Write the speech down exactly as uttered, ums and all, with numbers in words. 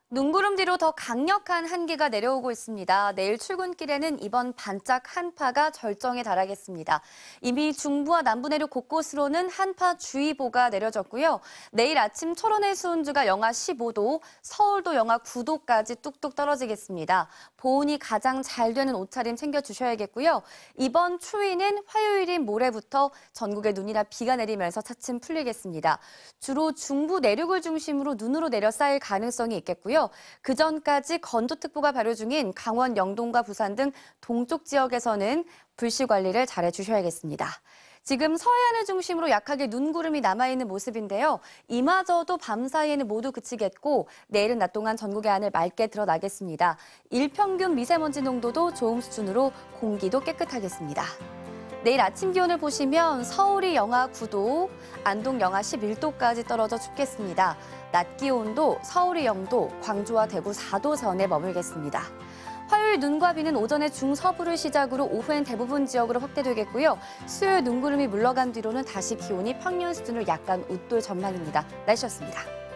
눈구름 뒤로 더 강력한 한기가 내려오고 있습니다. 내일 출근길에는 이번 반짝 한파가 절정에 달하겠습니다. 이미 중부와 남부 내륙 곳곳으로는 한파주의보가 내려졌고요. 내일 아침 철원의 수온주가 영하 십오 도, 서울도 영하 구 도까지 뚝뚝 떨어지겠습니다. 보온이 가장 잘 되는 옷차림 챙겨주셔야겠고요. 이번 추위는 화요일인 모레부터 전국에 눈이나 비가 내리면서 차츰 풀리겠습니다. 주로 중부 내륙을 중심으로 눈으로 내려 쌓일 가능성이 있겠고요. 그 전까지 건조특보가 발효 중인 강원, 영동과 부산 등 동쪽 지역에서는 불씨 관리를 잘해 주셔야겠습니다. 지금 서해안을 중심으로 약하게 눈구름이 남아있는 모습인데요. 이마저도 밤 사이에는 모두 그치겠고 내일은 낮 동안 전국의 하늘 맑게 드러나겠습니다. 일평균 미세먼지 농도도 좋음 수준으로 공기도 깨끗하겠습니다. 내일 아침 기온을 보시면 서울이 영하 구 도, 안동 영하 십일 도까지 떨어져 춥겠습니다. 낮 기온도 서울이 영 도, 광주와 대구 사 도 선에 머물겠습니다. 화요일 눈과 비는 오전에 중서부를 시작으로 오후엔 대부분 지역으로 확대되겠고요. 수요일 눈구름이 물러간 뒤로는 다시 기온이 평년 수준을 약간 웃돌 전망입니다. 날씨였습니다.